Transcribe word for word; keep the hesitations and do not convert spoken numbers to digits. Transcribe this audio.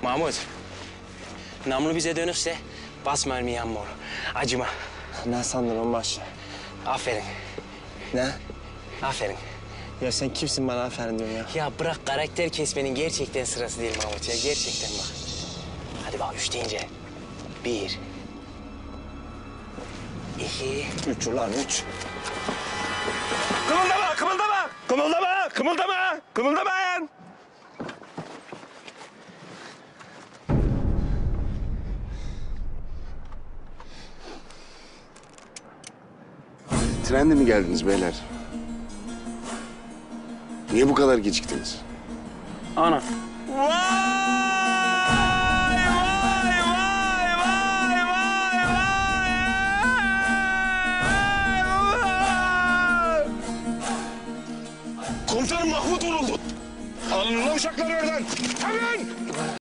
Mahmut. Namlu bize dönürse bas mermiyi amma. Acıma. Ne sandın onbaşı? Aferin. Ne? Aferin. Ya sen kimsin bana aferin diyorsun ya? Ya bırak karakter kesmenin gerçekten sırası değil Mahmut ya. Gerçekten bak. Hadi bak üç deyince. Bir. İki. Üç ulan üç. Kımıldama, kımıldama! Kımıldama, kımıldama! Kımıldamayın! Trenle mi geldiniz beyler? Niye bu kadar geciktiniz? Ana. Vay! Vay, vay, vay, vay, vay! Komutanım Mahmut vuruldu. Alın ulan uşakları oradan. Hemen!